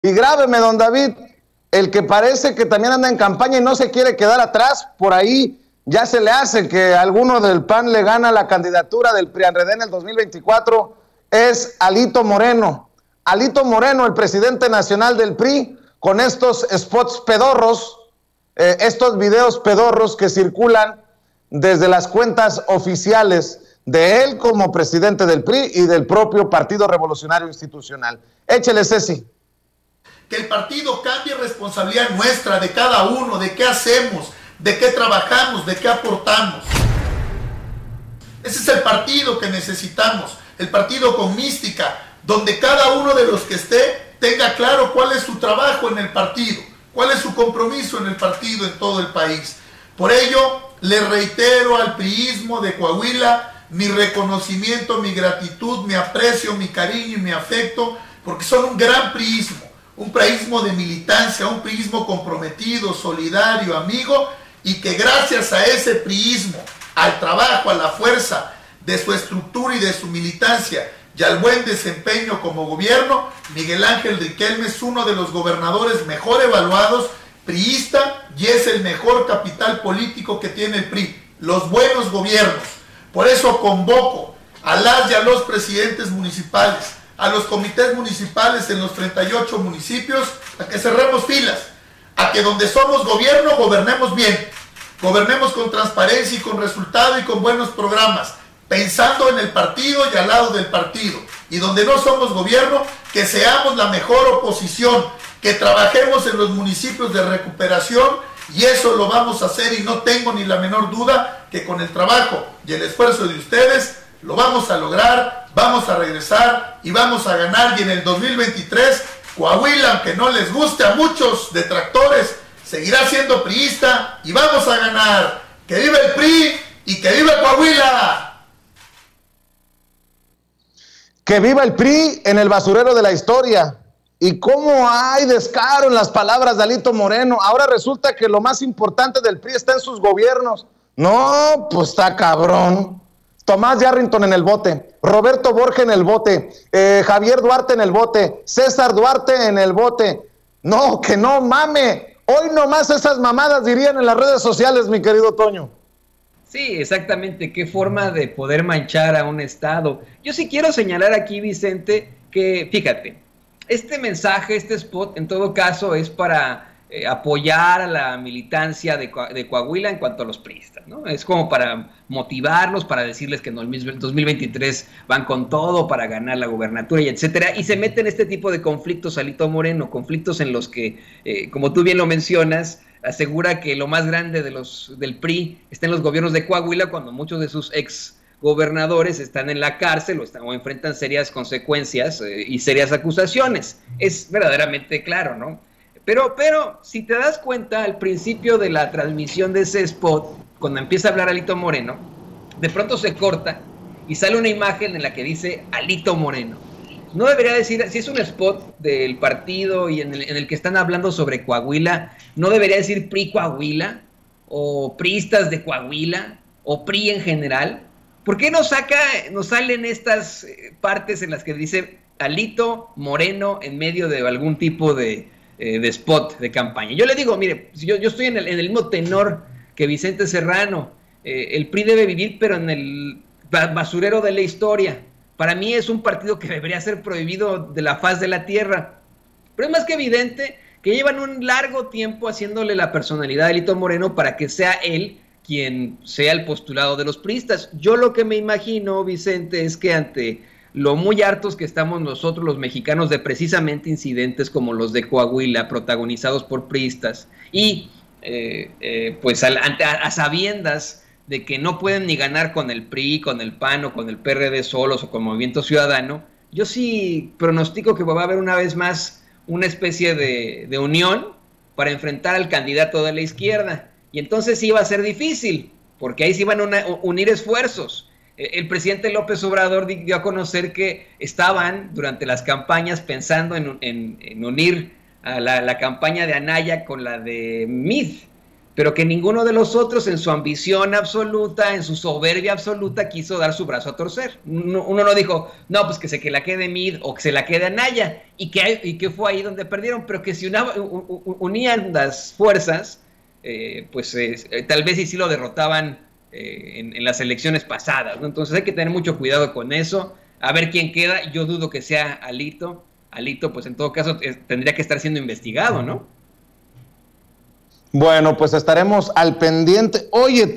Y grábeme, don David, el que parece que también anda en campaña y no se quiere quedar atrás, por ahí ya se le hace que alguno del PAN le gana la candidatura del PRI-PAN-RD en el 2024, es Alito Moreno. Alito Moreno, el presidente nacional del PRI, con estos spots pedorros, estos videos pedorros que circulan desde las cuentas oficiales de él como presidente del PRI y del propio Partido Revolucionario Institucional. Échele, Ceci. Que el partido cambie responsabilidad nuestra, de cada uno, de qué hacemos, de qué trabajamos, de qué aportamos. Ese es el partido que necesitamos, el partido con mística, donde cada uno de los que esté tenga claro cuál es su trabajo en el partido, cuál es su compromiso en el partido en todo el país. Por ello, le reitero al priismo de Coahuila mi reconocimiento, mi gratitud, mi aprecio, mi cariño y mi afecto, porque son un gran priismo. Un priismo de militancia, un priismo comprometido, solidario, amigo, y que gracias a ese priismo, al trabajo, a la fuerza de su estructura y de su militancia y al buen desempeño como gobierno, Miguel Ángel Riquelme es uno de los gobernadores mejor evaluados, priista, y es el mejor capital político que tiene el PRI, los buenos gobiernos. Por eso convoco a las y a los presidentes municipales, a los comités municipales en los 38 municipios, a que cerremos filas, a que donde somos gobierno, gobernemos bien, gobernemos con transparencia y con resultado y con buenos programas, pensando en el partido y al lado del partido, y donde no somos gobierno, que seamos la mejor oposición, que trabajemos en los municipios de recuperación, y eso lo vamos a hacer, y no tengo ni la menor duda que con el trabajo y el esfuerzo de ustedes, lo vamos a lograr, vamos a regresar y vamos a ganar. Y en el 2023, Coahuila, aunque no les guste a muchos detractores, seguirá siendo priista y vamos a ganar. ¡Que viva el PRI y que viva Coahuila! Que viva el PRI en el basurero de la historia. Y cómo hay descaro en las palabras de Alito Moreno. Ahora resulta que lo más importante del PRI está en sus gobiernos. No, pues está cabrón. Tomás Yarrington en el bote, Roberto Borges en el bote, Javier Duarte en el bote, César Duarte en el bote. No, que no mame. Hoy nomás esas mamadas dirían en las redes sociales, mi querido Toño. Sí, exactamente. Qué forma de poder manchar a un estado. Yo sí quiero señalar aquí, Vicente, que fíjate, este mensaje, este spot, en todo caso, es para apoyar a la militancia de Coahuila en cuanto a los priistas, ¿no? Es como para motivarlos, para decirles que en el 2023 van con todo para ganar la gubernatura y etcétera, y se meten este tipo de conflictos, Alito Moreno, conflictos en los que, como tú bien lo mencionas, asegura que lo más grande del PRI está en los gobiernos de Coahuila, cuando muchos de sus ex gobernadores están en la cárcel o enfrentan serias consecuencias y serias acusaciones. Es verdaderamente claro, ¿no? Pero si te das cuenta, al principio de la transmisión de ese spot, cuando empieza a hablar Alito Moreno, de pronto se corta y sale una imagen en la que dice Alito Moreno. No debería decir, si es un spot del partido y en el que están hablando sobre Coahuila, no debería decir PRI Coahuila, o priistas de Coahuila, o PRI en general. ¿Por qué nos salen estas partes en las que dice Alito Moreno en medio de algún tipo de spot de campaña? Yo le digo, mire, yo estoy en el mismo tenor que Vicente Serrano. El PRI debe vivir, pero en el basurero de la historia. Para mí es un partido que debería ser prohibido de la faz de la tierra. Pero es más que evidente que llevan un largo tiempo haciéndole la personalidad de Alito Moreno para que sea él quien sea el postulado de los priistas. Yo lo que me imagino, Vicente, es que ante lo muy hartos que estamos nosotros los mexicanos de precisamente incidentes como los de Coahuila, protagonizados por priistas, y pues a sabiendas de que no pueden ni ganar con el PRI, con el PAN o con el PRD solos o con Movimiento Ciudadano, yo sí pronostico que va a haber una vez más una especie de unión para enfrentar al candidato de la izquierda. Y entonces sí va a ser difícil, porque ahí sí van a unir esfuerzos. El presidente López Obrador dio a conocer que estaban durante las campañas pensando en unir a la campaña de Anaya con la de Mid. pero que ninguno de los otros en su ambición absoluta, en su soberbia absoluta, quiso dar su brazo a torcer. Uno no dijo, no, pues que se que la quede Mid o que se la quede Anaya, y que fue ahí donde perdieron, pero que si unían las fuerzas, tal vez sí lo derrotaban en las elecciones pasadas, ¿no? Entonces hay que tener mucho cuidado con eso, a ver quién queda. Yo dudo que sea Alito. Alito, pues en todo caso tendría que estar siendo investigado, ¿no? Bueno, pues estaremos al pendiente. Oye,